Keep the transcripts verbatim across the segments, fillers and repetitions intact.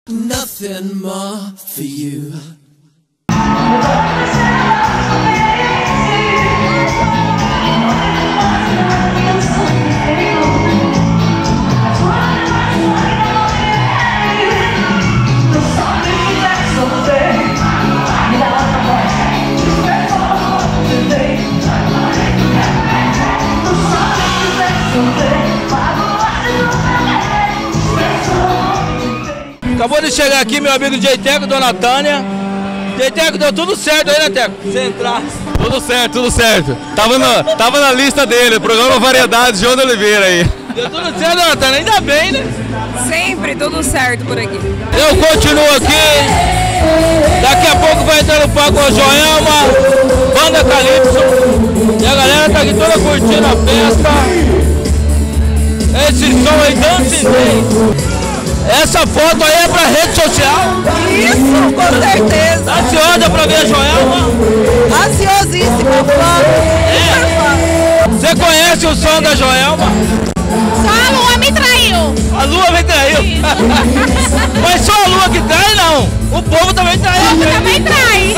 Nothing more for you. Acabou de chegar aqui meu amigo Jeiteco, Dona Tânia. Jeiteco, deu tudo certo aí, né, Teco? Você entrar. Tudo certo, tudo certo. Tava na, tava na lista dele, programa Variedades, João de Oliveira aí. Deu tudo certo, Dona Tânia, ainda bem, né? Sempre tudo certo por aqui. Eu continuo aqui. Daqui a pouco vai entrar no palco a Joelma, Banda Calypso. E a galera tá aqui toda curtindo a festa. Esse som aí, Dancing Day. Essa foto aí é pra rede social? Isso, com certeza. Ansiosa pra ver a Joelma? Ansiosíssima, fã. É. Você conhece o som da Joelma? Só a lua me traiu. A lua me traiu? Mas só a lua que trai, não. O povo também traiu. O povo também trai.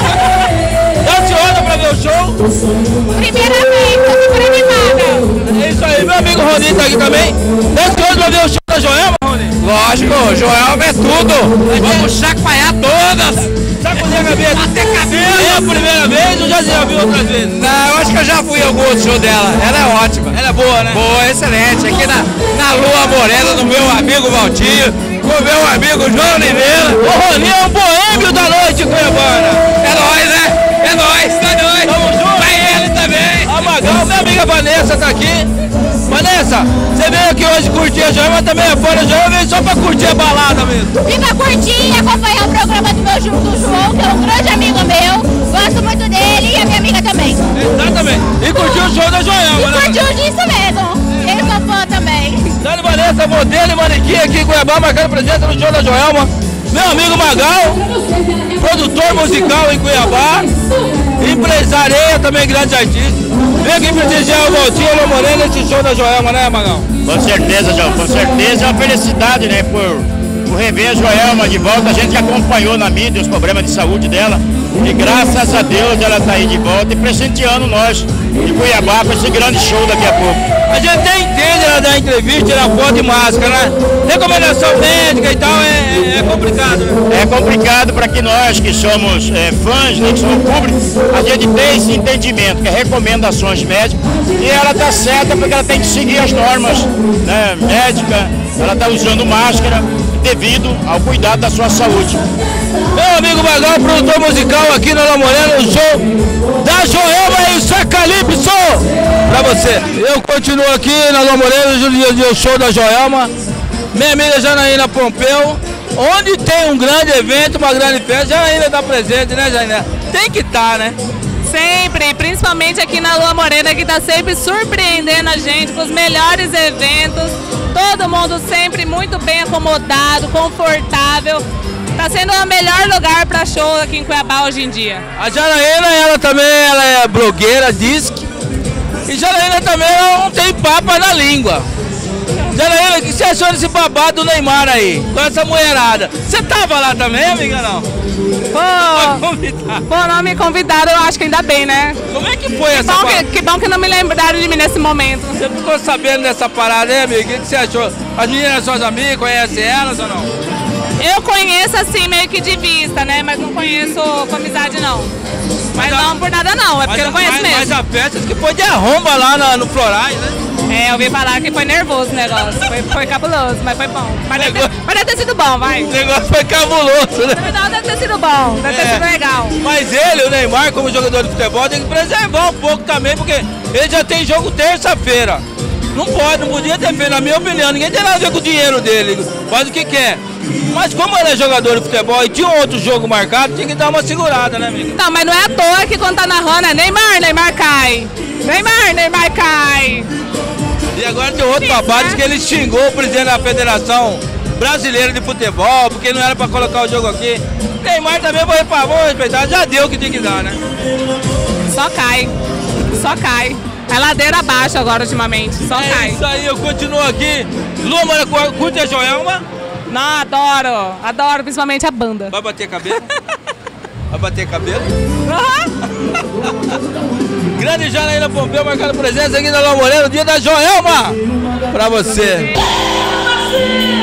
Tá ansiosa pra ver o show? Primeira vez, tô super animada. É isso aí, meu amigo Rony tá aqui também. Tá ansioso pra ver o show da Joelma, Rony? Lógico, Joelma é tudo. Vamos chacoalhar todas. Sacudir a cabeça. Até cabelo. É a primeira vez ou já, já viu outras vezes? Não, eu acho que eu já fui em algum outro show dela. Ela é ótima. Ela é boa, né? Boa, excelente. Aqui na, na Lua Morena, do meu amigo Valtinho, com o meu amigo João Oliveira. O Rony é um boêmio da noite, Cuiabana. É nóis, né? É nóis, tá nóis. Tamo junto. Vai ele também. A Magal, minha amiga Vanessa tá aqui. Vanessa, você veio aqui hoje curtir a Joelma, mas também é fora. A Joelma veio só pra curtir a balada mesmo. Vim pra curtir e acompanhar o programa do meu Ju- do João, que é um grande amigo meu. Gosto muito dele e a minha amiga também. Exatamente. E curtiu o show da Joelma, E né? curtiu disso mesmo. Eu sou fã também. Dani Vanessa, modelo e manequim aqui em Cuiabá, marcando presença no show da Joelma. Meu amigo Magal, produtor musical em Cuiabá, empresário também, grande artista. Vem aqui prestigiar o Valtinho Lô Morena nesse show da Joelma, né, Magal? Com certeza, João, com certeza é uma felicidade, né, por, por rever a Joelma de volta. A gente acompanhou na mídia os problemas de saúde dela e graças a Deus ela está aí de volta e presenteando nós de Cuiabá com esse grande show daqui a pouco. A gente até entende ela dar entrevista, tirar foto e máscara, né? Recomendação médica e tal é, é complicado, né? É complicado para que nós que somos é, fãs, né, que somos públicos, a gente tem esse entendimento, que é recomendações médicas, e ela está certa porque ela tem que seguir as normas, né, médicas, ela está usando máscara devido ao cuidado da sua saúde. Meu amigo Magal, produtor musical aqui na Lô Morena, no show da Joelma e o Calypso pra você. Eu continuo aqui na Lô Morena, no show da Joelma. Minha amiga Janaína Pompeu, onde tem um grande evento, uma grande festa, Janaína está presente, né, Janaína? Tem que estar, né? Sempre, principalmente aqui na Lua Morena, que está sempre surpreendendo a gente com os melhores eventos. Todo mundo sempre muito bem acomodado, confortável. Está sendo o melhor lugar para show aqui em Cuiabá hoje em dia. A Janaína, ela também ela é blogueira, diz que. E Janaína também ela não tem papa na língua. Janaína, o que você achou desse babado do Neymar aí, com essa mulherada? Você tava lá também, amiga, não? Pô, pô, não me convidaram, eu acho que ainda bem, né? Como é que foi Que essa bom parada? que, que bom que não me lembraram de mim nesse momento. Você ficou sabendo dessa parada aí, amiga? O que que você achou? As meninas são suas amigas, conhecem elas ou não? Eu conheço assim meio que de vista, né? Mas não conheço com amizade não. Mas, Mas a- não por nada não, é porque eu não conheço mas, mesmo. Mas a festa que foi de arromba lá na- no Florais, né? É, eu ouvi falar que foi nervoso o negócio, foi, foi cabuloso, mas foi bom. Mas deve, ter, Negócio- mas deve ter sido bom, vai. O negócio foi cabuloso, né? No final deve ter sido bom, deve ter É. sido legal. Mas ele, o Neymar, como jogador de futebol, tem que preservar um pouco também, porque ele já tem jogo terça-feira. Não pode, não podia ter feito, na minha opinião. Ninguém tem nada a ver com o dinheiro dele, faz o que quer. Mas como ele é jogador de futebol e tinha um outro jogo marcado, tinha que dar uma segurada, né, amigo? Não, mas não é à toa que quando tá narrando é Neymar, Neymar cai. Neymar, Neymar cai. E agora tem outro Difícil, babado né? que ele xingou o presidente da Federação Brasileira de Futebol, porque não era pra colocar o jogo aqui. Neymar também foi pra vamos respeitar, já deu o que tinha que dar, né? Só cai, só cai. É ladeira abaixo agora ultimamente, só É cai. isso aí, eu continuo aqui. Luma, curte a Joelma? Não, adoro. Adoro, principalmente a banda. Vai bater cabelo? Vai bater cabelo? Grande Janaína Pompeu marcando presença aqui na Alô Moreno, dia da Joelma! Pra você.